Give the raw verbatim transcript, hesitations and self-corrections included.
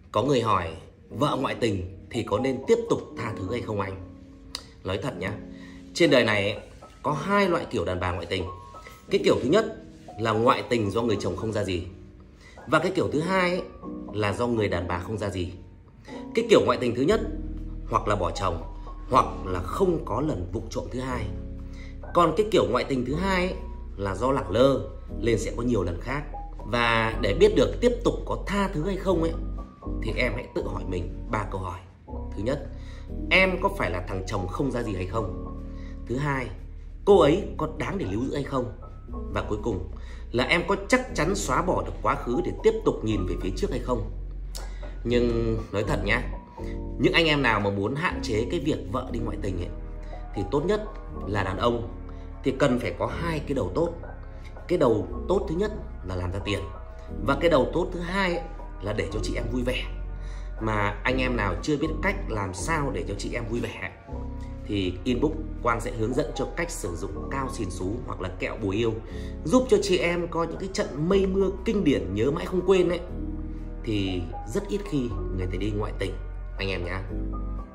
Có người hỏi vợ ngoại tình thì có nên tiếp tục tha thứ hay không anh? Nói thật nhá, trên đời này ấy, có hai loại kiểu đàn bà ngoại tình. Cái kiểu thứ nhất là ngoại tình do người chồng không ra gì. Và cái kiểu thứ hai ấy, là do người đàn bà không ra gì. Cái kiểu ngoại tình thứ nhất hoặc là bỏ chồng, hoặc là không có lần vụng trộm thứ hai. Còn cái kiểu ngoại tình thứ hai ấy, là do lẳng lơ nên sẽ có nhiều lần khác. Và để biết được tiếp tục có tha thứ hay không ấy, thì em hãy tự hỏi mình ba câu hỏi. Thứ nhất, em có phải là thằng chồng không ra gì hay không? Thứ hai, cô ấy có đáng để lưu giữ hay không? Và cuối cùng là em có chắc chắn xóa bỏ được quá khứ để tiếp tục nhìn về phía trước hay không? Nhưng nói thật nhá, những anh em nào mà muốn hạn chế cái việc vợ đi ngoại tình ấy, thì tốt nhất là đàn ông thì cần phải có hai cái đầu tốt. Cái đầu tốt thứ nhất là làm ra tiền, và cái đầu tốt thứ hai ấy, là để cho chị em vui vẻ. Mà anh em nào chưa biết cách làm sao để cho chị em vui vẻ thì inbox Quang sẽ hướng dẫn cho cách sử dụng cao xìn xú hoặc là kẹo bùa yêu, giúp cho chị em có những cái trận mây mưa kinh điển nhớ mãi không quên ấy. Thì rất ít khi người ta đi ngoại tình anh em nhá.